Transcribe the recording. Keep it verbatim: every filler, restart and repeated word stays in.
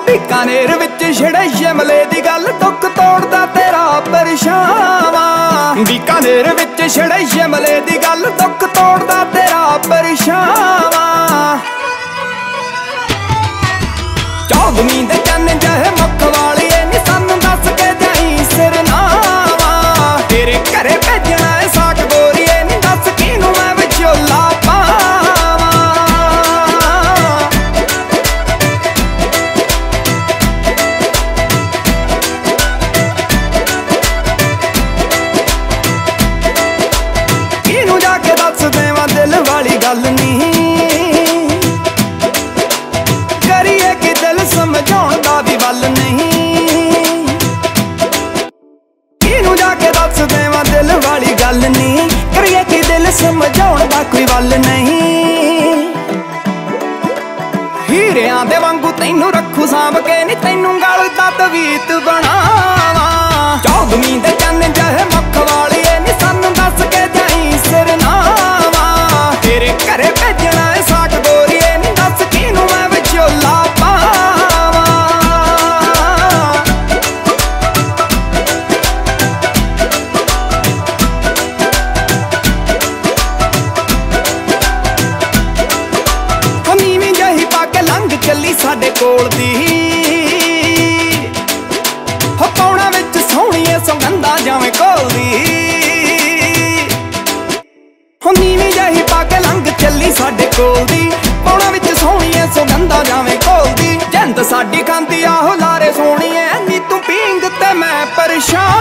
बीकानेर विच छिड़े शिमले दी गल, दुख तोड़दा तेरा परछावां। बीकानेर विच छिड़े शिमले दी गल, दुख तोड़दा तेरा परछावां। चौदवीं दे चन्न जहे मुख वालिए नी सानू दस के जाई सिरनावा। तेरे घरे भेजना है साक गोरीए नी, दस किनू मैं विचोला पावां। किनू जाके दस देवां दिल वाली गल नी, करिए कि दिल समझाउण दा भी वल नहीं। किनू जाके दस देवां दिल वाली गल नी, करिए कि दिल समझाउण दा कोई वल नहीं। हीरियां दे वांगू तैनू रखू सांभ के नी, तैनू गल दा तवीत बनावां। चौदवीं दे चन्न जहे मुख वालिए नी, सानू दस के जाई सिरनावा। तेरे घरे भेजना है साक गोरीए नी, दस किनू मैं विचोला पावां। नीवीं जही पा के लंघ चली साडे कोल दी, हो पौना विच सोहणीए सुगंधा जावें घोलदी। हो नीवीं जही पा के लंघ चली साडे कोल दी, पौना विच सोहणीए सुगंधा जावें घोलदी। जिंद साडी खांदी आहो लारे सोहणीए नी, तू पींग ते मैं परेशान।